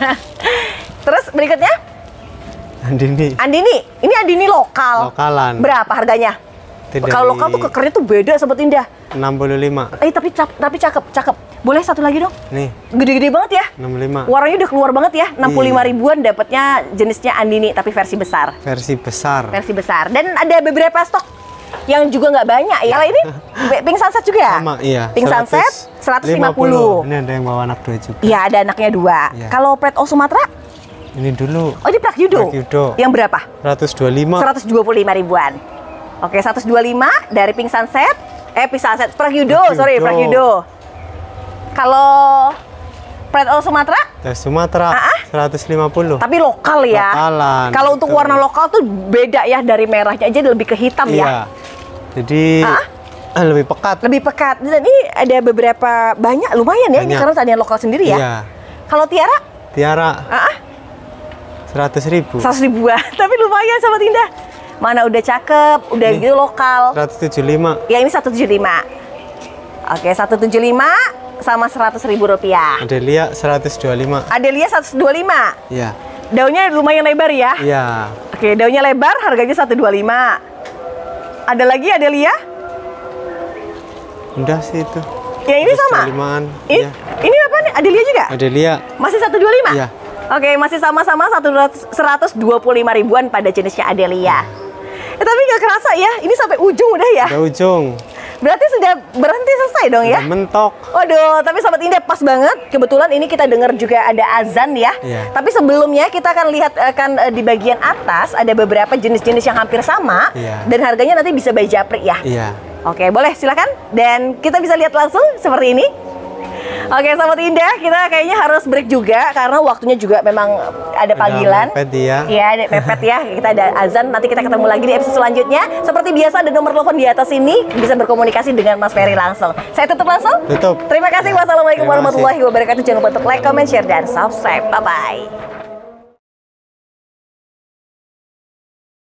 Terus berikutnya Andini. Andini. Ini Andini lokal. Lokalan. Berapa harganya? Itu Kalau dari lokal tuh kekernya tuh beda sobat indah. enam puluh lima. Eh tapi cap, tapi cakep, cakep. Boleh satu lagi dong? Nih, Gede-gede banget ya. enam puluh lima. Warnanya udah keluar banget ya. enam puluh lima Iya. ribuan dapatnya jenisnya Andini tapi versi besar. Versi besar. Versi besar. Dan ada beberapa stok yang juga nggak banyak ya. Kalau ini pink sunset juga ya? Sama, iya. Pink sunset seratus lima puluh. Ini ada yang bawa anak dua juga. Iya, ada anaknya dua. Iya. Kalau Pret O Sumatera? Ini dulu. Oh, ini Prakyudo. Prakyudo. Yang berapa? seratus dua puluh lima. seratus dua puluh lima ribuan. Oke, seratus dua puluh lima dari Pink Sunset. Eh, Pink Sunset. Prakyudo, Prakyudo. sorry, Prakyudo. Kalau Pret O Sumatera? Dari Sumatera Ah-ah. seratus lima puluh. Tapi lokal ya. Lokalan, Kalau untuk betul. warna lokal tuh beda ya, dari merahnya aja lebih ke hitam Iya. ya. Jadi Ah? eh, lebih pekat. Lebih pekat. Dan ini ada beberapa banyak, lumayan ya ini Banyak. karena tadian lokal sendiri ya. Iya. Kalau Tiara? Tiara Ah, seratus ribu. seratus ribuan. Tapi lumayan sama Tinda. Mana udah cakep, udah Nih. gitu lokal. seratus tujuh puluh lima. Ya ini seratus tujuh puluh lima. Oke, seratus tujuh puluh lima sama seratus ribu rupiah. Adelia seratus dua puluh lima. Adelia seratus dua puluh lima. Iya. Daunnya lumayan lebar ya. Iya. Oke, daunnya lebar, harganya seratus dua puluh lima. Ada lagi Adelia? Udah sih itu. Yang ini sama? seratus dua puluh limaan. Ini, Iya. ini apa nih? Adelia juga? Adelia. Masih seratus dua puluh lima? Iya. Oke, masih sama-sama seratus dua puluh lima ribuan pada jenisnya Adelia. Eh, tapi nggak kerasa ya, ini sampai ujung udah ya? Udah ujung. Berarti sudah berhenti selesai dong ya? Udah mentok. Waduh, tapi Sobat Indah pas banget. Kebetulan ini kita dengar juga ada azan ya. Iya. Tapi sebelumnya kita akan lihat akan eh, di bagian atas ada beberapa jenis-jenis yang hampir sama. Iya. Dan harganya nanti bisa by japri ya. Iya. Oke, boleh silakan. Dan kita bisa lihat langsung seperti ini. Oke, Sobat Indah, kita kayaknya harus break juga karena waktunya juga memang ada panggilan. mepet dia. Iya, ada mepet ya. Kita ada azan. Nanti kita ketemu lagi di episode selanjutnya. Seperti biasa ada nomor telepon di atas ini, bisa berkomunikasi dengan Mas Ferry langsung. Saya tutup langsung. Tutup. Terima kasih. Ya. Wassalamualaikum Terima kasih. warahmatullahi wabarakatuh. Jangan lupa untuk like, comment, share, dan subscribe. Bye bye.